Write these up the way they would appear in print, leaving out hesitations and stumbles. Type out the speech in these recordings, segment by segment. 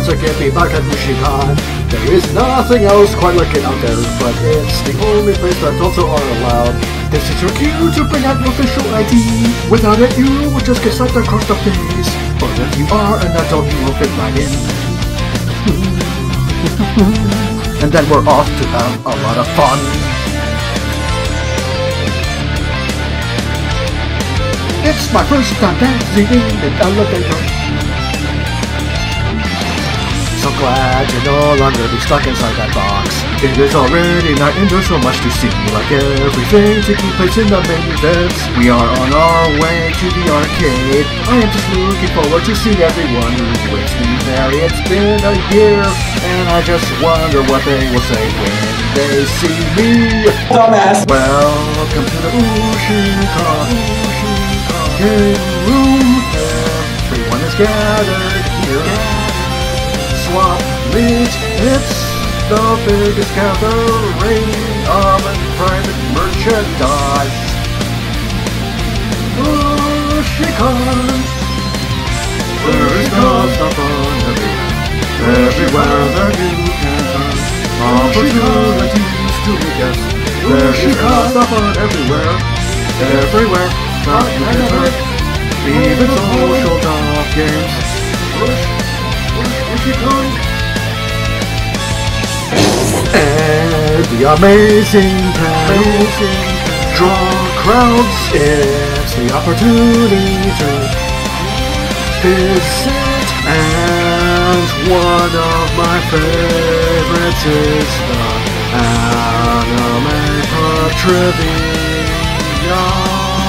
once again be back at Ushicon. There is nothing else quite like it out there, but it's the only place that also are allowed. This is your cue to bring out your official ID. Without it, you will just get slapped across the face. But if you are an adult, you will fit right in. And then we're off to have a lot of fun. It's my first time dancing in an elevator. So glad you're no longer be stuck inside that box. It is already night and there's so much to see. Like everything taking place in the main events. We are on our way to the arcade. I am just looking forward to seeing everyone with me there. It's been a year and I just wonder what they will say when they see me. Dumbass! Welcome to the Ushicon game room. Everyone is gathered here. Swap meets, it's the biggest gathering of private merchandise. Ushicon, there's stuff on everywhere that you can turn. Opportunities to guess. There's stuff on everywhere that you can turn. Even social top games. And the amazing times draw crowds. It's the opportunity to visit. And one of my favorites is the anime trivia.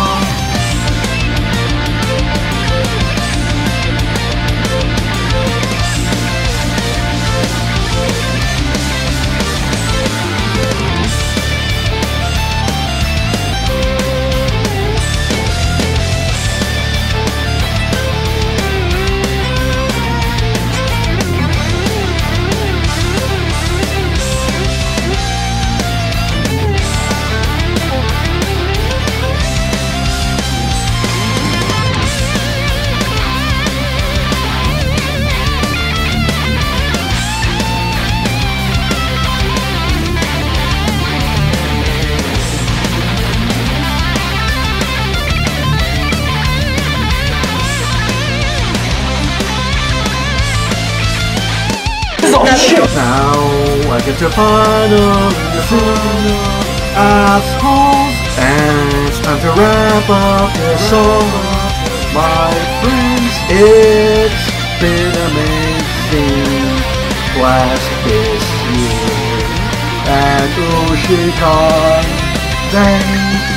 Now I get to finally see assholes, and it's time to wrap up this song. My friends, it's been amazing blast this year, and Ushicon, thank